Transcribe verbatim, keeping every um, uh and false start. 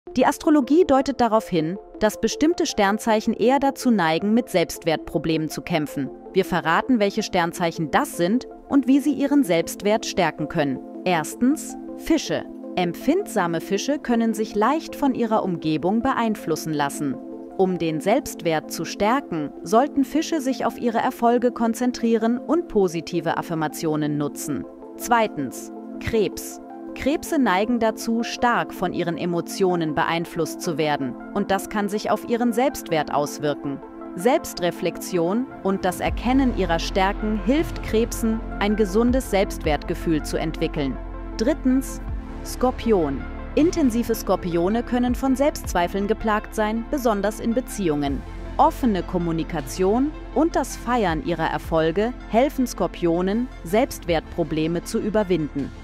Die Astrologie deutet darauf hin, dass bestimmte Sternzeichen eher dazu neigen, mit Selbstwertproblemen zu kämpfen. Wir verraten, welche Sternzeichen das sind und wie sie ihren Selbstwert stärken können. Erstens, Fische. Empfindsame Fische können sich leicht von ihrer Umgebung beeinflussen lassen. Um den Selbstwert zu stärken, sollten Fische sich auf ihre Erfolge konzentrieren und positive Affirmationen nutzen. Zweitens, Krebs. Krebse neigen dazu, stark von ihren Emotionen beeinflusst zu werden, und das kann sich auf ihren Selbstwert auswirken. Selbstreflexion und das Erkennen ihrer Stärken hilft Krebsen, ein gesundes Selbstwertgefühl zu entwickeln. Drittens, Skorpion. Intensive Skorpione können von Selbstzweifeln geplagt sein, besonders in Beziehungen. Offene Kommunikation und das Feiern ihrer Erfolge helfen Skorpionen, Selbstwertprobleme zu überwinden.